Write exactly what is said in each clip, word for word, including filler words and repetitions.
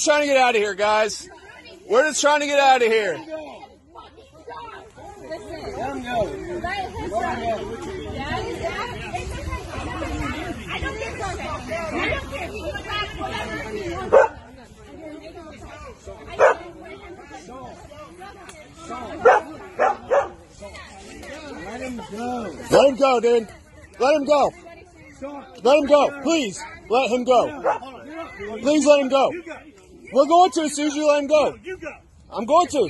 just trying to get out of here, guys. We're just trying to get out of here. Let him go. Let him go. I don't get contact. I don't care. You can ask whatever you want. Let him go. Let him go, dude. Let him go. Let him go. Please, let him go. Please let him go. We're going to as soon as you let him go. I'm going to.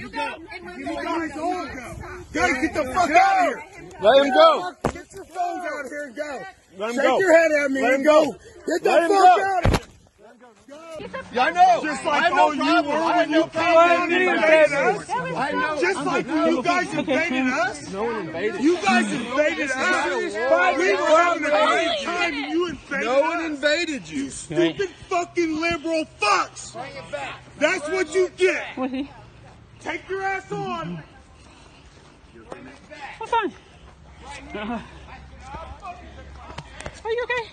Guys, get the fuck out of here. Let him go. Get your phones out of here and go. Let him Shake go. your head at me Let and him go. go. Get the Let him fuck go. out of here. Yeah, I know. Just I like have no all you problem. were I when have you no came problem. down and invaded us. I know. Just like when you guys invaded us. No one invaded. You guys invaded us. We were having a great time and you invaded No one us. invaded you. You stupid fucking liberal fucks. That's what you get. Take your ass on. What's on? Uh, are you okay?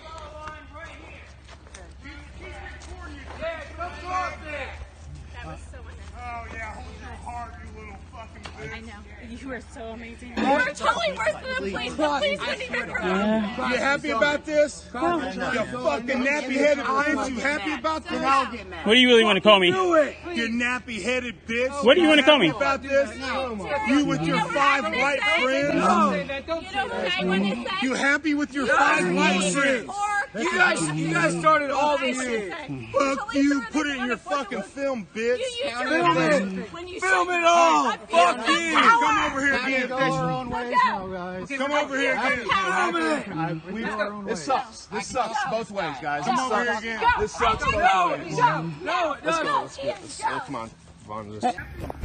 That was so unnecessary. Oh yeah, hold your heart, you little fucking bitch. I know. You were so amazing. You were totally worse than the police. The police wouldn't even come. You happy about this? You fucking nappy-headed bitch. You happy about this? What do you really want to call me? Do it, you nappy-headed bitch. What do you want to call me? Happy about this? You with your five white friends? You don't hang when they say. You happy with your five white friends? You guys, you guys started all this shit. Fuck you. Put it in your fucking film, bitch. You used to Film remember it. when you Film said- it all. Abuse Fuck of you. power. Come over here again. Look out. Come over here again. Film it. We This sucks. This sucks both ways, guys. This Come over here sucks. again. This sucks both Go. ways. Go. No, let's go. Let's get this. Oh, come on. Vaughn, this. Is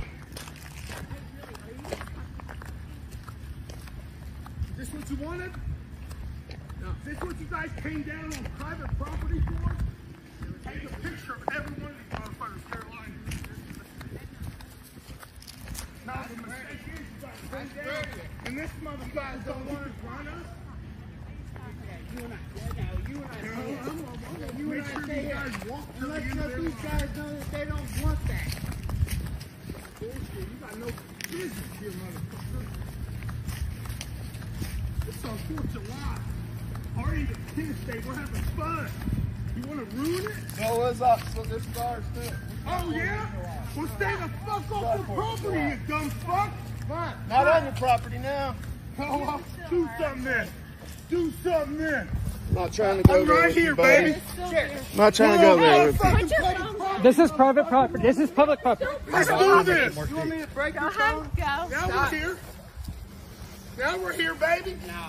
this what you wanted? Is this what you guys came down on private property for? Take a picture of every one of these motherfuckers, Carolina. Now the mistake is you guys came down and this motherfucker don't want to run us. You and I, you and I, you and I say you guys walk to the end of these guys know that they don't want that. Bullshit, you got no business here, motherfucker. It's on Fourth of July. Party the Kids Day, we're having fun. You want to ruin it? So what's up? So this is ours too. Oh yeah? Well stay the fuck off the property, you dumb fuck. Fine. Not on your property now. Oh, well, do something then. Do something then. Not trying to go I'm there right with here, you, buddy. baby. Not trying to go there with you. Put your phone down. This is private property. This is public property. Let's do this. You want me to break Go your ahead. phone? Go. Now we're here. Now we're here, baby. No.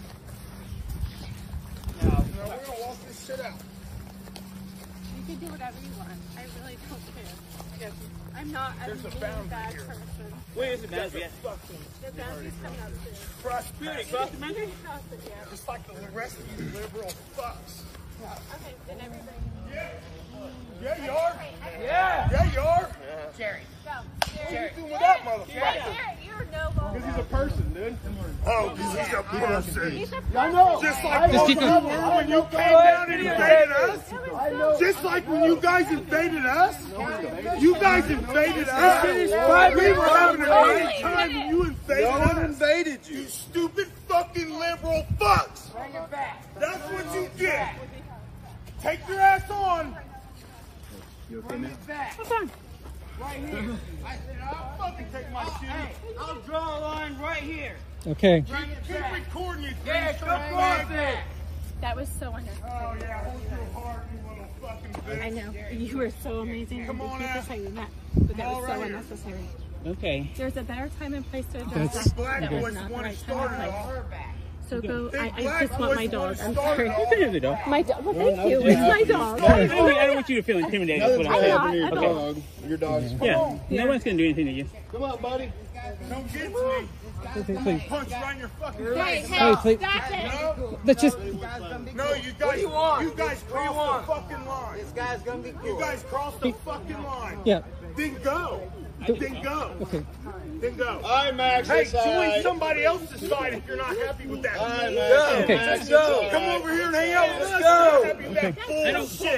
No, we're gonna walk this shit out. You can do whatever you want. I really don't care. I'm not a There's a mean, boundary bad here. person. Where is the boundary? The boundary's coming up soon. Prosperity. Cross the boundary? Cross it, yeah. Just like the rest of you liberal fucks. Okay, then everybody. Yeah. Yeah, you are. Yeah. Yeah, you are. Jerry. Go. What Jerry. are you doing with that Jerry, motherfucker? Jerry, you're no longer. He's a person, dude. Oh, because he's a person. He's a I know. Just like Just all keep you going. were when you came down and invaded us. I know. Just like when you guys invaded us. You guys invaded us. We were having a great time and you invaded No one us. invaded you. You stupid fucking liberal fucks. That's what you get. Take your ass on. You okay, man? What's on? Right here. I said, I'll fucking take my shit. I'll draw a line right here. Okay. Keep recording it. Yeah, go cross it. That was so unnecessary. Oh, yeah. Hold your heart, you little fucking bitch. I know. You were so amazing. Come and on people out. saying that. But that Come on was so right here. unnecessary. Okay. There's a better time and place to address That's- that. Black That boys was not the want to right time start and it place. all. So go. I, Big I black just want my boys dog. wanna I'm start sorry. it all. You can have the dog. My dog. Well, thank you. It's my dog. I don't, I don't want you to feel intimidated. That's what I'm Nothing's saying. happening to your Okay. dog. Your dog's fine. Yeah. No one's going to do anything to you. Come on, buddy. Don't get to me. Please, please. Punch right in your fucking Hey, face. hey, Hey, please. stop it. No, Let's just. no, you guys, do you want? you guys What do you crossed want? the fucking line. This guy's gonna be You cool. guys crossed the fucking line. Yeah. Then go. Then go. Okay. Then go. Hi, Max. Hey, It's join alright. somebody else's side if you're not happy with that. Hi, Max. Okay. Max, Let's it's go. alright. Come over here and hang out with us. Let's if go. you're not happy with that bullshit.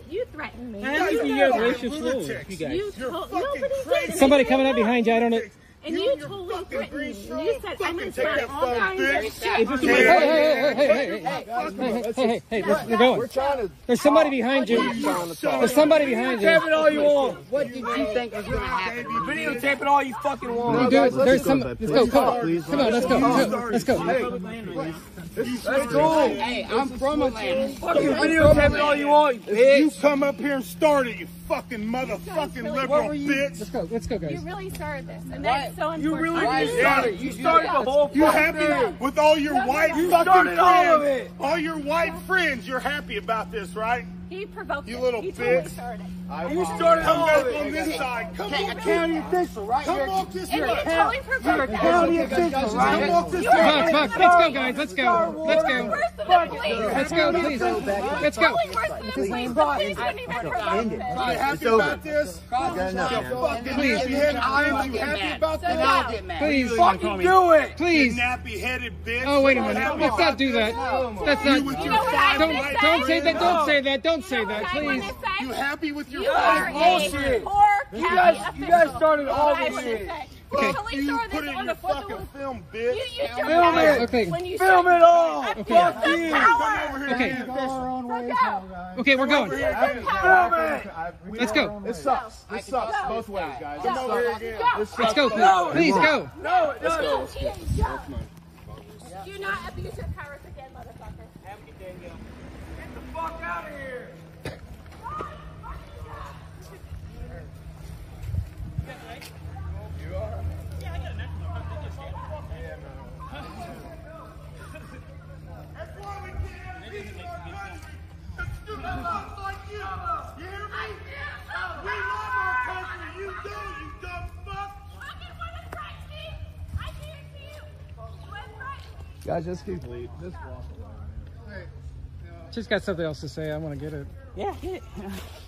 You threatened me. I You don't think know you have that. racial slurs, lunatics. you guys. You You're told fucking nobody crazy. did. Somebody coming up behind you. I don't know. And You you and your totally fucking threatened green me. straw. You said I'm Fucking gonna take try that all phone, kinds bitch. of Is shit. this Hey, Hey, hey, hey, hey, hey, hey, Fuck hey, hey, hey, we're, we're going. trying to. There's somebody behind you. There's somebody behind you. Tape it all you want. What did you think was gonna happen? Videotape it all you fucking want. Dude, there's some. Let's go. Come on. Come on. Let's go. Let's go. Let's go. Hey, I'm from Atlanta. Fucking videotape it all you want, you You bitch. come up here and start it, you fucking motherfucking liberal bitch. Let's go. Let's go, You guys. really started this, and that's so important. You really I did didn't start start it. You started the whole You fucking happy thing. with all your white You fucking started all of friends? it. All your white friends, you're happy about this, right? He provoked You it. little He totally bitch. started it. You started Come all back of on it. this side. Come Okay, a walk county this way. official, right? Come You're, walk this And way. you totally provoked you're a it. county official, Come right? walk this You way. Fuck, fuck. Let's go, guys. Let's go. Let's go. Worse than the police. Let's go, please. Let's go. Totally worse than the police. The police wouldn't even provoke You it. happy about this? You fucking Please. nappy-headed bitch. You happy about So this? now, Please. Fucking do it. You Please. nappy-headed bitch. Oh, wait a You minute. happy Let's about not do this? that. That's You not. with You your know what I five Don't, wanna white don't say friends? that. Don't say that. Don't say you know that, what I wanna please. say? You happy with your You five are bullshit. a poor You county guys- official. you guys started all That's what I this wanna shit. say. Okay. The police You started put this it in on your the foot of fucking the- film, You bitch. used your Film power it. Okay. when you Film should- it all. Abuse Okay. of Fuck you. power. Come over here. Okay. and official. Look out. Okay, we're going. Abuse of power. Film it. Let's go. This sucks. This sucks Go. both ways, guys. Go. Come over here again. Go. Let's go, please. Please go. No, it doesn't. Go. Do not abuse your powers again, motherfucker. Get the fuck out of here. That's why we can't have peace in our country. It's stupid fucks like you. You hear me? We love our country. You do, you dumb fuck. Guys, just keep leaving. Just walk away. Just got something else to say. I want to get it. Yeah, get it.